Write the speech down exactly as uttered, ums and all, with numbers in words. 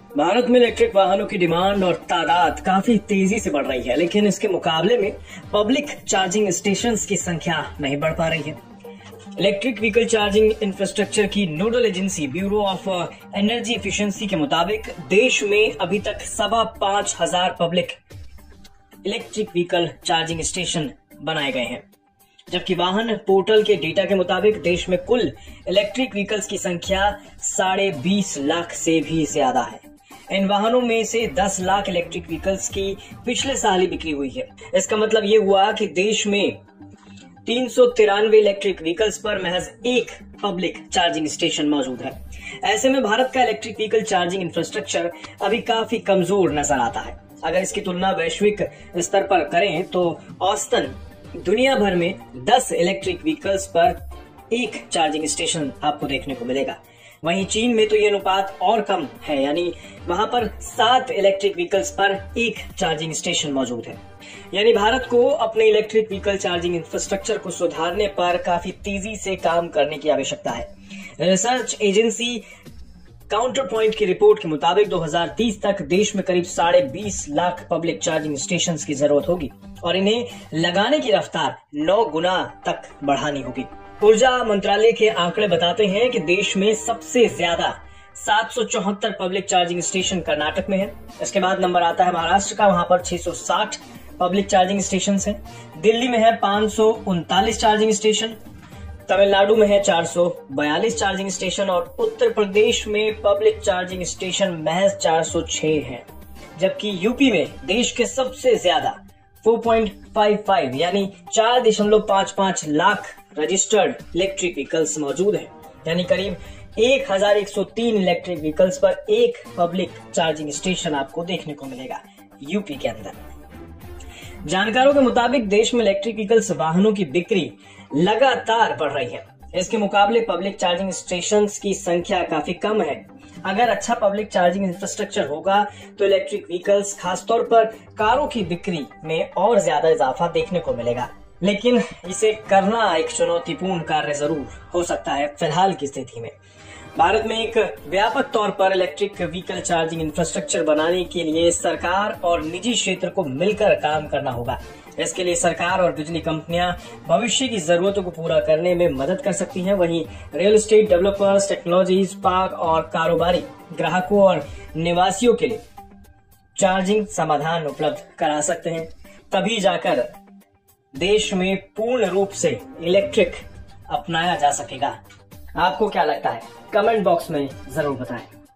भारत में इलेक्ट्रिक वाहनों की डिमांड और तादाद काफी तेजी से बढ़ रही है, लेकिन इसके मुकाबले में पब्लिक चार्जिंग स्टेशंस की संख्या नहीं बढ़ पा रही है। इलेक्ट्रिक व्हीकल चार्जिंग इंफ्रास्ट्रक्चर की nodal agency bureau of energy efficiency के मुताबिक देश में अभी तक सवा पांच हजार public electric vehicle charging station बनाए गए हैं, जबकि वाहन पोर्टल के डेटा के मुताबिक देश में कुल इलेक्ट्रिक व्हीकल्स की संख्या साढ़े बीस लाख से भी ज्यादा है। इन वाहनों में से दस लाख इलेक्ट्रिक व्हीकल्स की पिछले साल ही बिक्री हुई है। इसका मतलब ये हुआ कि देश में तीन सौ तिरानवे इलेक्ट्रिक व्हीकल्स पर महज एक पब्लिक चार्जिंग स्टेशन मौजूद है। ऐसे में भारत का इलेक्ट्रिक व्हीकल चार्जिंग इंफ्रास्ट्रक्चर अभी काफी कमजोर नजर आता है। अगर इसकी तुलना वैश्विक स्तर पर करें तो औसतन दुनिया भर में दस इलेक्ट्रिक व्हीकल्स पर एक चार्जिंग स्टेशन आपको देखने को मिलेगा। वहीं चीन में तो ये अनुपात और कम है, यानी वहां पर सात इलेक्ट्रिक व्हीकल्स पर एक चार्जिंग स्टेशन मौजूद है। यानी भारत को अपने इलेक्ट्रिक व्हीकल चार्जिंग इंफ्रास्ट्रक्चर को सुधारने पर काफी तेजी से काम करने की आवश्यकता है। रिसर्च एजेंसी काउंटर पॉइंट की रिपोर्ट के मुताबिक दो हज़ार तीस तक देश में करीब साढ़े बीस लाख पब्लिक चार्जिंग स्टेशंस की जरूरत होगी और इन्हें लगाने की रफ्तार नौ गुना तक बढ़ानी होगी। ऊर्जा मंत्रालय के आंकड़े बताते हैं कि देश में सबसे ज्यादा सात सौ चौहत्तर पब्लिक चार्जिंग स्टेशन कर्नाटक में है। इसके बाद नंबर आता है महाराष्ट्र का, वहां पर छह सौ साठ पब्लिक चार्जिंग स्टेशन है। दिल्ली में है पांच सौ उनतालीस चार्जिंग स्टेशन, तमिलनाडु में है चार सौ बयालीस चार्जिंग स्टेशन और उत्तर प्रदेश में पब्लिक चार्जिंग स्टेशन महज चार सौ छह है। जबकि यूपी में देश के सबसे ज्यादा चार पॉइंट पाँच पाँच यानी चार दशमलव पाँच पाँच लाख रजिस्टर्ड इलेक्ट्रिक व्हीकल्स मौजूद हैं। यानी करीब एक हजार एक सौ तीन इलेक्ट्रिक व्हीकल्स पर एक पब्लिक चार्जिंग स्टेशन आपको देखने को मिलेगा यूपी के अंदर। जानकारों के मुताबिक देश में इलेक्ट्रिक व्हीकल्स वाहनों की बिक्री लगातार बढ़ रही है। इसके मुकाबले पब्लिक चार्जिंग स्टेशंस की संख्या काफी कम है। अगर अच्छा पब्लिक चार्जिंग इंफ्रास्ट्रक्चर होगा तो इलेक्ट्रिक व्हीकल्स खासतौर पर कारों की बिक्री में और ज्यादा इजाफा देखने को मिलेगा, लेकिन इसे करना एक चुनौतीपूर्ण कार्य जरूर हो सकता है। फिलहाल की स्थिति में भारत में एक व्यापक तौर पर इलेक्ट्रिक व्हीकल चार्जिंग इंफ्रास्ट्रक्चर बनाने के लिए सरकार और निजी क्षेत्र को मिलकर काम करना होगा। इसके लिए सरकार और बिजली कंपनियां भविष्य की जरूरतों को पूरा करने में मदद कर सकती हैं। वहीं real estate developers, technologies park और कारोबारी ग्राहकों और निवासियों के लिए चार्जिंग समाधान उपलब्ध करा सकते हैं। तभी जाकर देश में पूर्ण रूप से इलेक्ट्रिक अपनाया जा सकेगा। आपको क्या लगता है? कमेंट बॉक्स में जरूर बताएं।